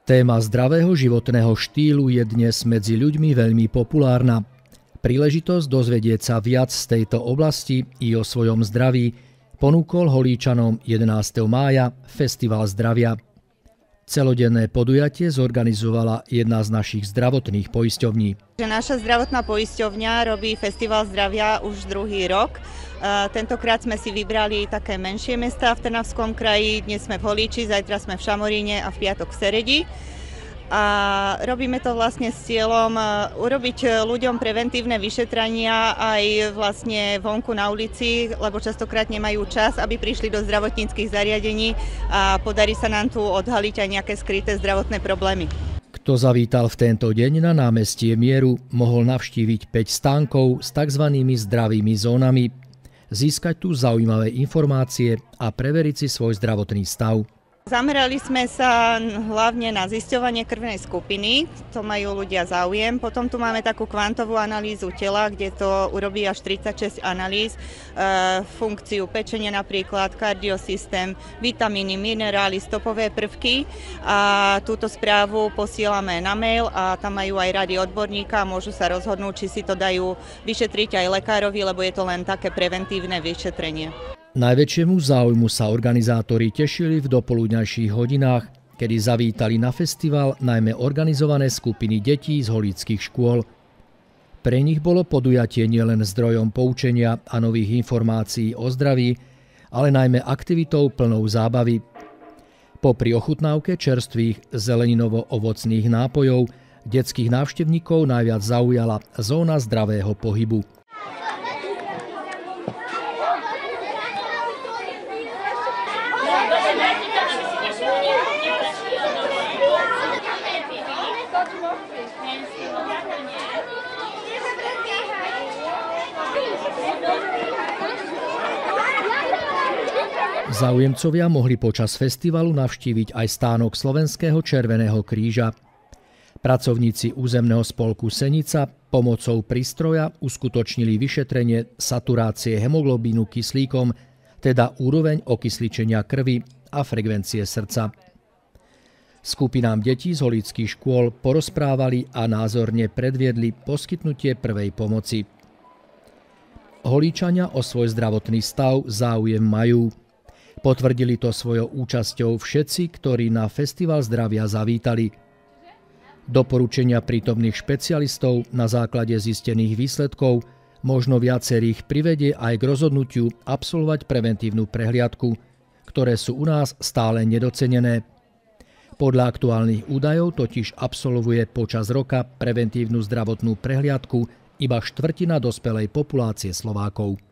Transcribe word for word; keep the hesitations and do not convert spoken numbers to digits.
Téma zdravého životného štýlu je dnes medzi ľuďmi veľmi populárna. Príležitosť dozvedieť sa viac z tejto oblasti i o svojom zdraví ponúkol Holíčanom jedenásteho mája Festival zdravia. Celodenné podujatie zorganizovala jedna z našich zdravotných poisťovní. Naša zdravotná poisťovňa robí Festival zdravia už druhý rok. Tentokrát sme si vybrali také menšie mestá v Trnavskom kraji. Dnes sme v Holíči, zajtra sme v Šamoríne a v piatok v Seredi. A robíme to vlastne s cieľom urobiť ľuďom preventívne vyšetrania aj vlastne vonku na ulici, lebo častokrát nemajú čas, aby prišli do zdravotníckych zariadení a podarí sa nám tu odhaliť aj nejaké skryté zdravotné problémy. Kto zavítal v tento deň na námestie Mieru, mohol navštíviť päť stánkov s tzv. Zdravými zónami, získať tu zaujímavé informácie a preveriť si svoj zdravotný stav. Zamerali sme sa hlavne na zisťovanie krvnej skupiny, to majú ľudia záujem. Potom tu máme takú kvantovú analýzu tela, kde to urobí až tridsaťšesť analýz, e, funkciu pečenia napríklad, kardiosystém, vitamíny, minerály, stopové prvky. A túto správu posielame na mail a tam majú aj rady odborníka, môžu sa rozhodnúť, či si to dajú vyšetriť aj lekárovi, lebo je to len také preventívne vyšetrenie. Najväčšiemu záujmu sa organizátori tešili v dopoludňajších hodinách, kedy zavítali na festival najmä organizované skupiny detí z holíckych škôl. Pre nich bolo podujatie nielen zdrojom poučenia a nových informácií o zdraví, ale najmä aktivitou plnou zábavy. Popri ochutnávke čerstvých zeleninovo-ovocných nápojov detských návštevníkov najviac zaujala zóna zdravého pohybu. Záujemcovia mohli počas festivalu navštíviť aj stánok Slovenského Červeného kríža. Pracovníci územného spolku Senica pomocou prístroja uskutočnili vyšetrenie saturácie hemoglobínu kyslíkom, teda úroveň okysličenia krvi a frekvencie srdca. Skupinám detí z holíckych škôl porozprávali a názorne predviedli poskytnutie prvej pomoci. Holíčania o svoj zdravotný stav záujem majú. Potvrdili to svojou účasťou všetci, ktorí na Festival zdravia zavítali. Doporučenia prítomných špecialistov na základe zistených výsledkov možno viacerých privedie aj k rozhodnutiu absolvovať preventívnu prehliadku, ktoré sú u nás stále nedocenené. Podľa aktuálnych údajov totiž absolvuje počas roka preventívnu zdravotnú prehliadku iba štvrtina dospelej populácie Slovákov.